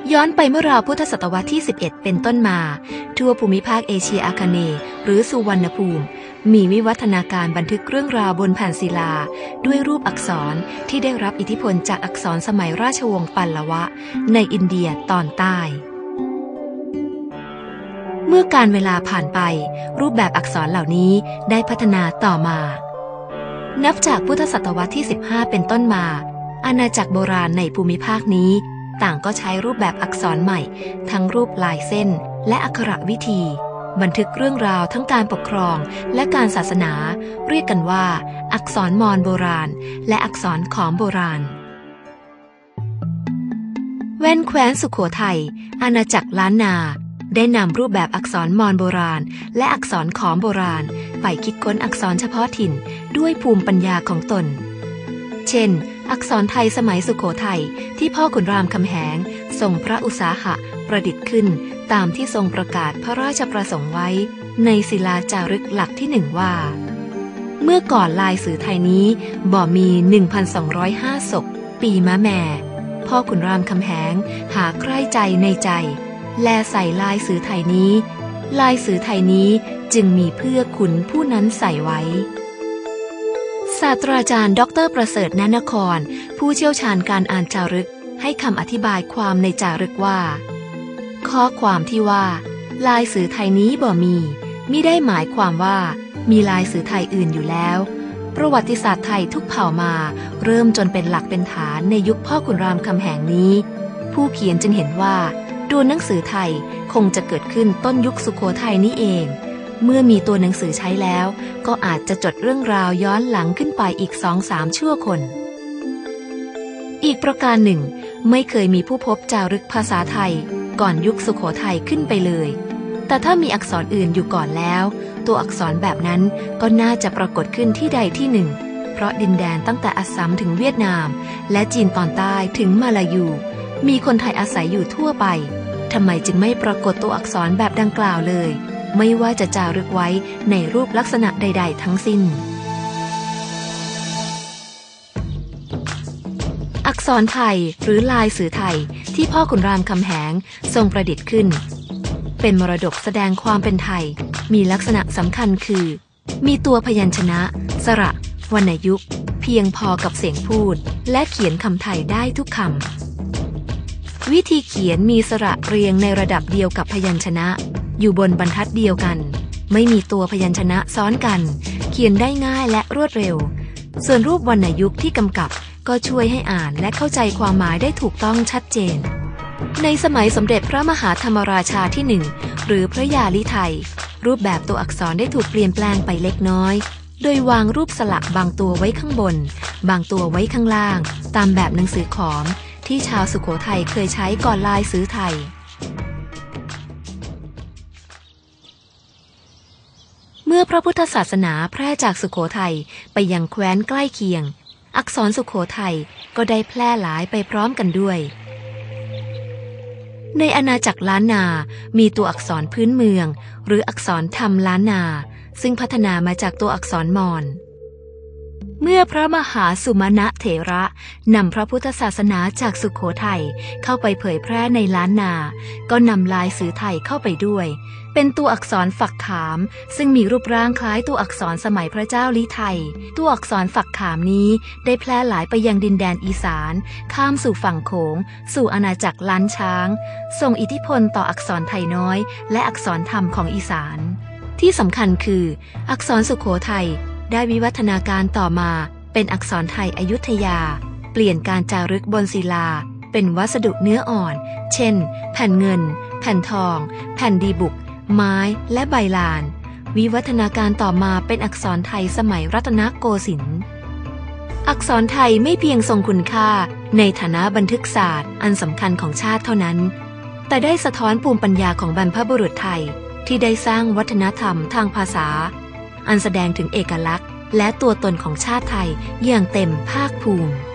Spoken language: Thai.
ย้อนไปเมื่อราวพุทธศตวรรษที่ 11 เป็นต้นมาทั่วภูมิภาคเอเชียอาคเนย์หรือสุวรรณภูมิมีวิวัฒนาการบันทึกเรื่องราวบนแผ่นศิลาด้วยรูปอักษรที่ได้รับอิทธิพลจากอักษรสมัยราชวงศ์ปัลลวะในอินเดียตอนใต้เมื่อการเวลาผ่านไปรูปแบบอักษรเหล่านี้ได้พัฒนาต่อมานับจากพุทธศตวรรษที่ 15 เป็นต้นมาอาณาจักรโบราณในภูมิภาคนี้ต่างก็ใช้รูปแบบอักษรใหม่ทั้งรูปลายเส้นและอักขระวิธีบันทึกเรื่องราวทั้งการปกครองและการศาสนาเรียกกันว่าอักษรมอญโบราณและอักษรขอมโบราณแว่นแคว้นสุโขทัยอาณาจักรล้านนาได้นำรูปแบบอักษรมอญโบราณและอักษรขอมโบราณไปคิดค้นอักษรเฉพาะถิ่นด้วยภูมิปัญญาของตนเช่นอักษรไทยสมัยสุโขทัยที่พ่อขุนรามคำแหงทรงพระอุตสาหะประดิษฐ์ขึ้นตามที่ทรงประกาศพระราชประสงค์ไว้ในศิลาจารึกหลักที่ 1ว่าเมื่อก่อนลายสื่อไทยนี้บ่มี 1,205 ศกปีมะแม่พ่อขุนรามคำแหงหาใคร่ใจในใจแลใส่ลายสื่อไทยนี้ลายสื่อไทยนี้จึงมีเพื่อขุนผู้นั้นใส่ไว้ศาสตราจารย์ดร.ประเสริฐ ณ นครผู้เชี่ยวชาญการอ่านจารึกให้คำอธิบายความในจารึกว่าข้อความที่ว่าลายสื่อไทยนี้บ่มีมิได้หมายความว่ามีลายสื่อไทยอื่นอยู่แล้วประวัติศาสตร์ไทยทุกเผ่ามาเริ่มจนเป็นหลักเป็นฐานในยุคพ่อขุนรามคำแหงนี้ผู้เขียนจึงเห็นว่าตัวหนังสือไทยคงจะเกิดขึ้นต้นยุคสุโขทัยนี้เองเมื่อมีตัวหนังสือใช้แล้วก็อาจจะจดเรื่องราวย้อนหลังขึ้นไปอีก 2-3 ชั่วคนอีกประการหนึ่งไม่เคยมีผู้พบจารึกภาษาไทยก่อนยุคสุโขทัยขึ้นไปเลยแต่ถ้ามีอักษรอื่นอยู่ก่อนแล้วตัวอักษรแบบนั้นก็น่าจะปรากฏขึ้นที่ใดที่หนึ่งเพราะดินแดนตั้งแต่อัสสัมถึงเวียดนามและจีนตอนใต้ถึงมาลายูมีคนไทยอาศัยอยู่ทั่วไปทำไมจึงไม่ปรากฏตัวอักษรแบบดังกล่าวเลยไม่ว่าจะจารึกไว้ในรูปลักษณะใดๆทั้งสิ้นอักษรไทยหรือลายสื่อไทยที่พ่อขุนรามคำแหงทรงประดิษฐ์ขึ้นเป็นมรดกแสดงความเป็นไทยมีลักษณะสำคัญคือมีตัวพยัญชนะสระวรรณยุกต์เพียงพอกับเสียงพูดและเขียนคำไทยได้ทุกคำวิธีเขียนมีสระเรียงในระดับเดียวกับพยัญชนะอยู่บนบรรทัดเดียวกันไม่มีตัวพยัญชนะซ้อนกันเขียนได้ง่ายและรวดเร็วส่วนรูปวรรณยุกต์ที่กำกับก็ช่วยให้อ่านและเข้าใจความหมายได้ถูกต้องชัดเจนในสมัยสมเด็จพระมหาธรรมราชาที่ 1หรือพระยาลิไทยรูปแบบตัวอักษรได้ถูกเปลี่ยนแปลงไปเล็กน้อยโดยวางรูปสลักบางตัวไว้ข้างบนบางตัวไว้ข้างล่างตามแบบหนังสือขอมที่ชาวสุโขทัยเคยใช้ก่อนลายสื่อไทยเมื่อพระพุทธศาสนาแพร่จากสุโขทัยไปยังแคว้นใกล้เคียงอักษรสุโขทัยก็ได้แพร่หลายไปพร้อมกันด้วยในอาณาจักรล้านนามีตัวอักษรพื้นเมืองหรืออักษรธรรมล้านนาซึ่งพัฒนามาจากตัวอักษรมอญเมื่อพระมหาสุมาณะเถระนำพระพุทธศาสนาจากสุโขทัยเข้าไปเผยแพร่ในล้านนาก็นำลายสื่อไทยเข้าไปด้วยเป็นตัวอักษรฝักขามซึ่งมีรูปร่างคล้ายตัวอักษรสมัยพระเจ้าลิไทยตัวอักษรฝักขามนี้ได้แพร่หลายไปยังดินแดนอีสานข้ามสู่ฝั่งโขงสู่อาณาจักรล้านช้างส่งอิทธิพลต่ออักษรไทยน้อยและอักษรธรรมของอีสานที่สำคัญคืออักษรสุโขทัยได้วิวัฒนาการต่อมาเป็นอักษรไทยอยุธยาเปลี่ยนการจารึกบนศิลาเป็นวัสดุเนื้ออ่อนเช่นแผ่นเงินแผ่นทองแผ่นดีบุกไม้และใบลานวิวัฒนาการต่อมาเป็นอักษรไทยสมัยรัตนโกสินทร์อักษรไทยไม่เพียงทรงคุณค่าในฐานะบันทึกศาสตร์อันสำคัญของชาติเท่านั้นแต่ได้สะท้อนภูมิปัญญาของบรรพบุรุษไทยที่ได้สร้างวัฒนธรรมทางภาษาอันแสดงถึงเอกลักษณ์และตัวตนของชาติไทยอย่างเต็มภาคภูมิ